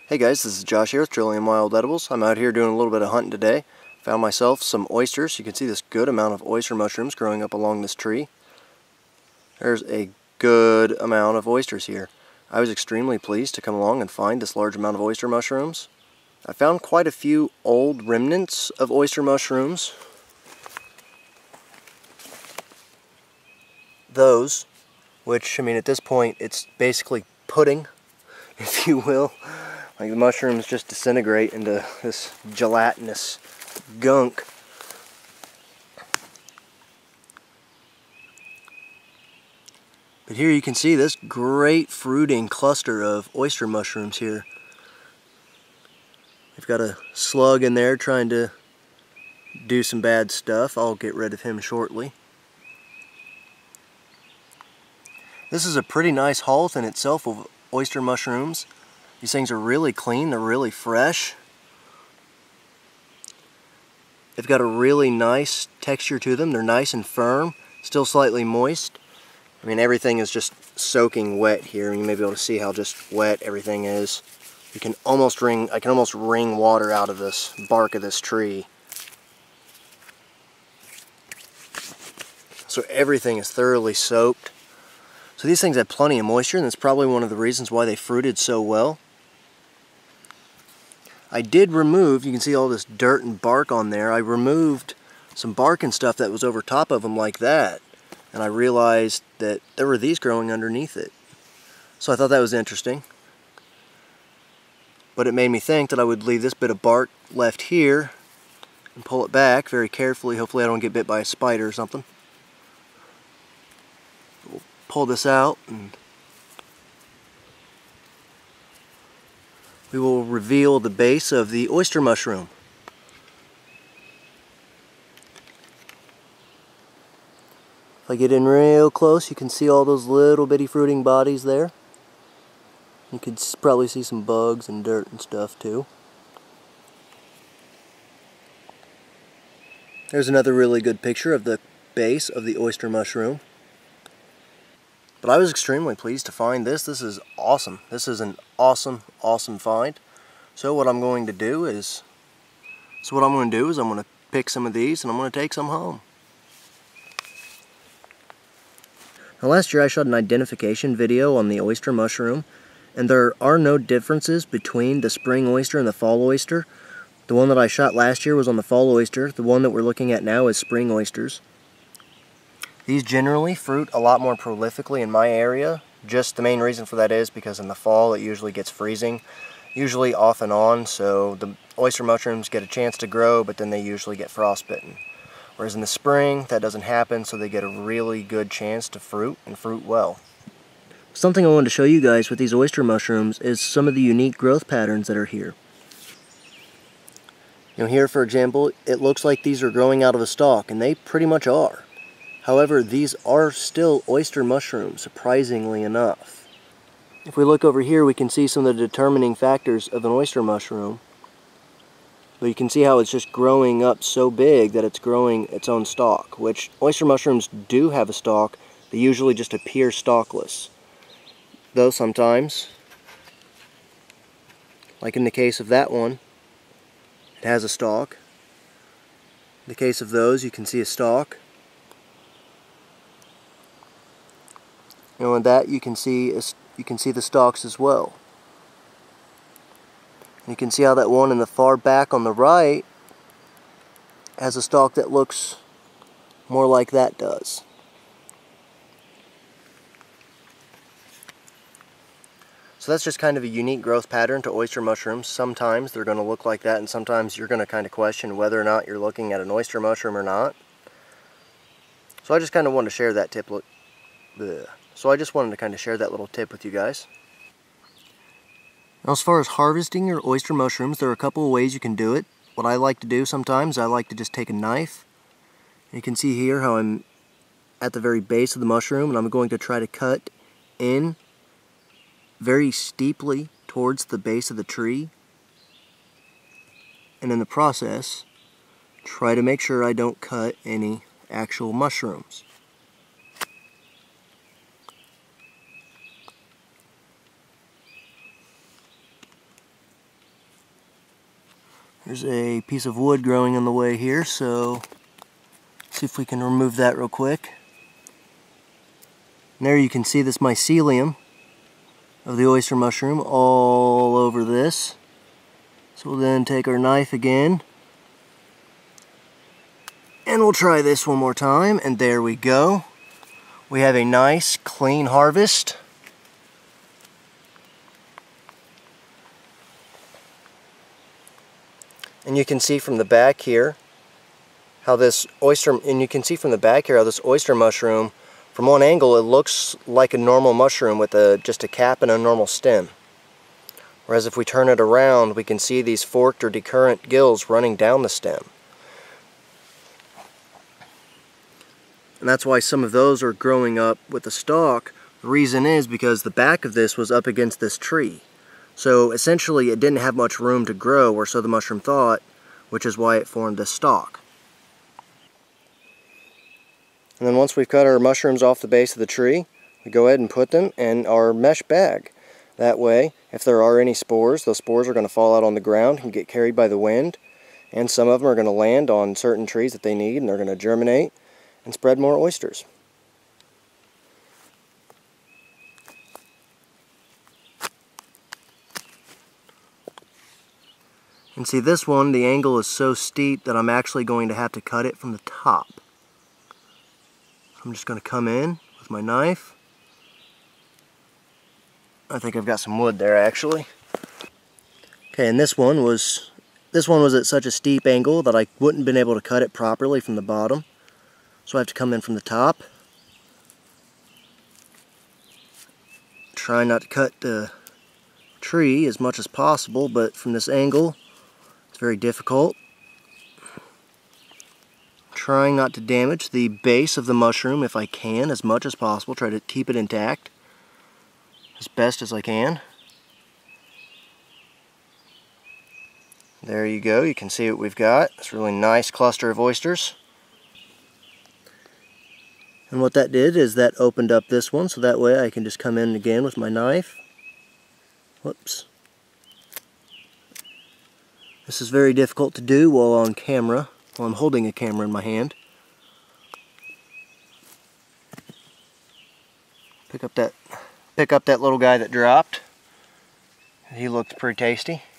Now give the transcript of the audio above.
Hey guys, this is Josh here with Trillium Wild Edibles. I'm out here doing a little bit of hunting today. Found myself some oysters. You can see this good amount of oyster mushrooms growing up along this tree. There's a good amount of oysters here. I was extremely pleased to come along and find this large amount of oyster mushrooms. I found quite a few old remnants of oyster mushrooms. Those, which, I mean, at this point, it's basically pudding, if you will. Like the mushrooms just disintegrate into this gelatinous gunk. But here you can see this great fruiting cluster of oyster mushrooms here. We've got a slug in there trying to do some bad stuff. I'll get rid of him shortly. This is a pretty nice haul in itself of oyster mushrooms. These things are really clean, they're really fresh. They've got a really nice texture to them. They're nice and firm, still slightly moist. I mean, everything is just soaking wet here, and you may be able to see how just wet everything is. I can almost wring water out of this bark of this tree. So everything is thoroughly soaked. So these things have plenty of moisture, and that's probably one of the reasons why they fruited so well. I did remove, you can see all this dirt and bark on there, I removed some bark and stuff that was over top of them like that, and I realized that there were these growing underneath it. So I thought that was interesting. But it made me think that I would leave this bit of bark left here and pull it back very carefully. Hopefully I don't get bit by a spider or something. We'll pull this out and we will reveal the base of the oyster mushroom. If I get in real close, you can see all those little bitty fruiting bodies there. You could probably see some bugs and dirt and stuff too. There's another really good picture of the base of the oyster mushroom. But I was extremely pleased to find this. This is awesome. This is an awesome, awesome find. So what I'm going to do is, I'm going to pick some of these and I'm going to take some home. Now last year I shot an identification video on the oyster mushroom, and there are no differences between the spring oyster and the fall oyster. The one that I shot last year was on the fall oyster. The one that we're looking at now is spring oysters. These generally fruit a lot more prolifically in my area. Just the main reason for that is because in the fall it usually gets freezing, usually off and on, so the oyster mushrooms get a chance to grow, but then they usually get frostbitten. Whereas in the spring, that doesn't happen, so they get a really good chance to fruit and fruit well. Something I wanted to show you guys with these oyster mushrooms is some of the unique growth patterns that are here. You know, here for example, it looks like these are growing out of a stalk, and they pretty much are. However, these are still oyster mushrooms, surprisingly enough. If we look over here, we can see some of the determining factors of an oyster mushroom. But you can see how it's just growing up so big that it's growing its own stalk, which oyster mushrooms do have a stalk. They usually just appear stalkless. Though sometimes, like in the case of that one, it has a stalk. In the case of those, you can see a stalk. And with that, you can see the stalks as well. And you can see how that one in the far back on the right has a stalk that looks more like that does. So that's just kind of a unique growth pattern to oyster mushrooms. Sometimes they're going to look like that, and sometimes you're going to kind of question whether or not you're looking at an oyster mushroom or not. So I just kind of wanted to share that tip. So I just wanted to kind of share that little tip with you guys. Now, as far as harvesting your oyster mushrooms, there are a couple of ways you can do it. What I like to do sometimes, I like to just take a knife. You can see here how I'm at the very base of the mushroom, and I'm going to try to cut in very steeply towards the base of the tree. And in the process, try to make sure I don't cut any actual mushrooms. There's a piece of wood growing in the way here, so see if we can remove that real quick. And there you can see this mycelium of the oyster mushroom all over this. So we'll then take our knife again, and we'll try this one more time, and there we go. We have a nice clean harvest. And you can see from the back here how this oyster mushroom, from one angle it looks like a normal mushroom with just a cap and a normal stem. Whereas if we turn it around, we can see these forked or decurrent gills running down the stem. And that's why some of those are growing up with the stalk. The reason is because the back of this was up against this tree. So essentially it didn't have much room to grow, or so the mushroom thought, which is why it formed this stalk. And then once we've cut our mushrooms off the base of the tree, we go ahead and put them in our mesh bag. That way, if there are any spores, those spores are going to fall out on the ground and get carried by the wind, and some of them are going to land on certain trees that they need, and they're going to germinate and spread more oysters. And see, this one, the angle is so steep that I'm actually going to have to cut it from the top. I'm just going to come in with my knife. I think I've got some wood there actually. Okay, and this one was at such a steep angle that I wouldn't have been able to cut it properly from the bottom. So I have to come in from the top. Try not to cut the tree as much as possible, but from this angle it's very difficult. Trying not to damage the base of the mushroom if I can as much as possible. Try to keep it intact as best as I can. There you go, you can see what we've got. It's a really nice cluster of oysters. And what that did is that opened up this one, so that way I can just come in again with my knife. Whoops. This is very difficult to do while on camera, while I'm holding a camera in my hand. Pick up that little guy that dropped. He looked pretty tasty.